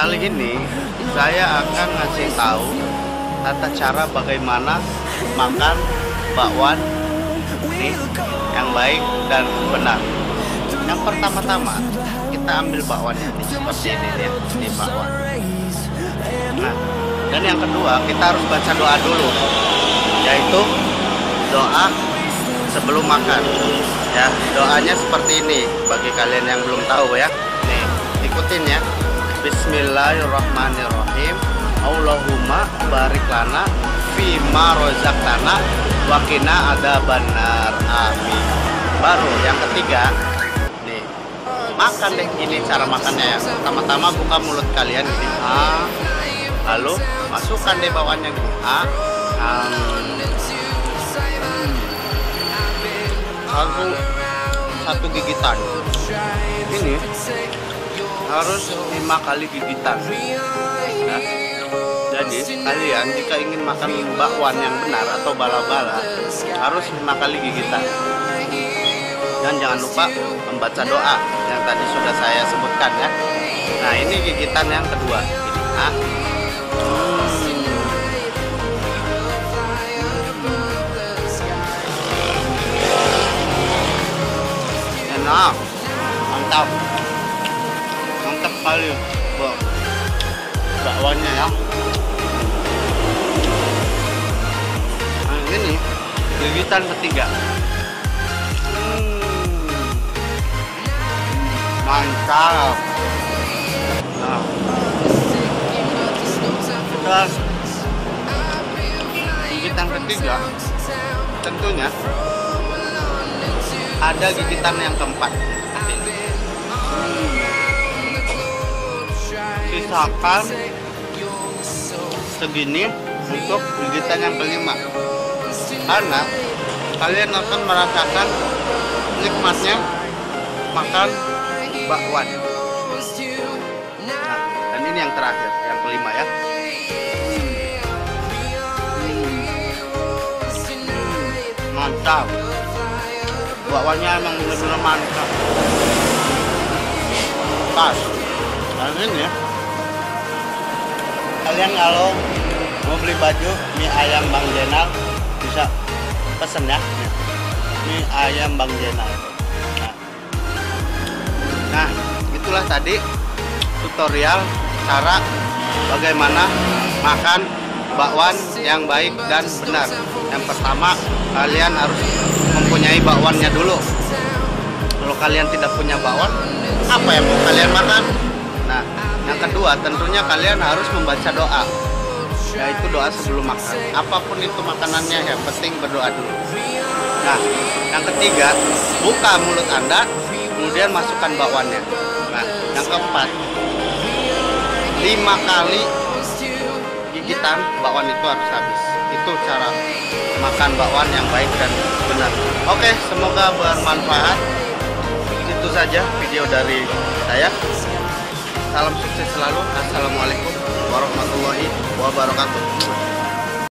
Kali ini saya akan ngasih tahu tata cara bagaimana makan bakwan nih yang baik dan benar. Yang pertama-tama kita ambil bakwannya nih, seperti ini ya, ini bakwan. Nah, dan yang kedua kita harus baca doa dulu, yaitu doa sebelum makan. Ya, doanya seperti ini bagi kalian yang belum tahu ya. Nih, ikutin ya. Bismillahirrahmanirrahim. Allahumma barik lana fima rozaqtana wa qina adzabannar. Amin. Baru yang ketiga, nih, makan deh. Ini cara makannya ya. Pertama-tama buka mulut kalian gini. Lalu masukkan deh bakwannya gini. Satu gigitan. Ini harus 5 kali gigitan. Nah, jadi kalian jika ingin makan bakwan yang benar atau bala-bala harus 5 kali gigitan. Dan jangan lupa membaca doa yang tadi sudah saya sebutkan ya. Nah, ini gigitan yang kedua. Enak, mantap kali bakwannya ya. Nah, ini gigitan ketiga. Mantap. Nah, kita gigitan ketiga tentunya ada gigitan yang keempat. Sisakan segini untuk gigitan yang kelima, karena kalian akan merasakan nikmatnya makan bakwan. Nah, dan ini yang terakhir, yang kelima ya. Mantap, bakwannya emang benar-benar mantap. Pas. Dan ini kalian kalau mau beli baju mie ayam Bang Jenal bisa pesen ya, mie ayam Bang Jenal. Nah, itulah tadi tutorial cara bagaimana makan bakwan yang baik dan benar. Yang pertama, kalian harus mempunyai bakwannya dulu. Kalau kalian tidak punya bakwan, apa yang mau kalian makan? Nah, yang kedua tentunya kalian harus membaca doa, yaitu doa sebelum makan. Apapun itu makanannya, yang penting berdoa dulu. Nah, yang ketiga, buka mulut Anda, kemudian masukkan bakwannya. Nah, yang keempat, 5 kali gigitan bakwan itu harus habis. Itu cara makan bakwan yang baik dan benar. Oke, semoga bermanfaat. Itu saja video dari saya. Salam sukses selalu. Assalamualaikum warahmatullahi wabarakatuh.